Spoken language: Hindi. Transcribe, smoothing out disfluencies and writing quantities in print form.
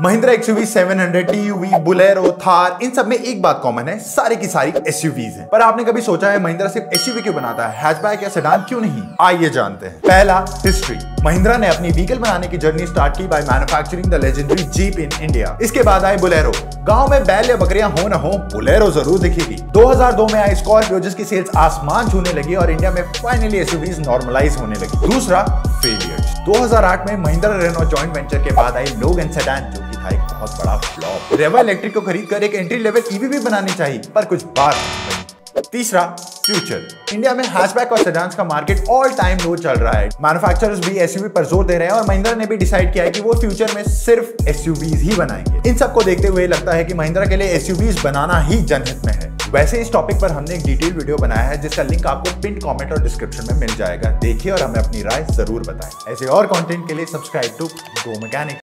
Mahindra XUV 700, TUV, Bolero, Thar, इन सब में एक बात कॉमन है, सारी की सारी एसयूवीज हैं। पर आपने कभी सोचा है महिंद्रा सिर्फ एसयूवी क्यों बनाता है, हैचबैक या सेडान क्यों नहीं? आइए जानते हैं। पहला, हिस्ट्री। महिंद्रा ने अपनी व्हीकल बनाने की जर्नी स्टार्ट की by manufacturing the legendary Jeep in India. इसके बाद आए बुलेरो। गांव में बैल या बकरियां हो न हो, बुलेरो जरूर दिखेगी। 2002 में आई स्कॉर्पियो, जिसकी सेल्स आसमान छूने लगी और इंडिया में फाइनली एसयूवीज नॉर्मलाइज होने लगी। दूसरा, फेलियर्स। 2008 में महिंद्रा रेनो जॉइंट वेंचर के बाद आई लोगन सेडान, जो कि था एक बहुत बड़ा फ्लॉप। रेवा इलेक्ट्रिक को खरीद कर एक एंट्री लेवल ईवी भी बनानी चाहिए, पर कुछ बात नहीं। तीसरा, फ्यूचर। इंडिया में हैचबैक और सेडान्स का मार्केट ऑल टाइम लो चल रहा है। मैन्युफैक्चरर्स भी एसयूवी पर जोर दे रहे हैं और महिंद्रा ने भी डिसाइड किया है कि वो फ्यूचर में सिर्फ एसयूवीज ही बनाएंगे। इन सब को देखते हुए लगता है कि महिंद्रा के लिए एसयूवीज बनाना ही जनहित में है। वैसे इस टॉपिक पर हमने एक डिटेल वीडियो बनाया है, जिसका लिंक आपको पिन कमेंट और डिस्क्रिप्शन में मिल जाएगा। देखिए और हमें अपनी राय जरूर बताएं। ऐसे और कंटेंट के लिए सब्सक्राइब टू गो मैकेनिक।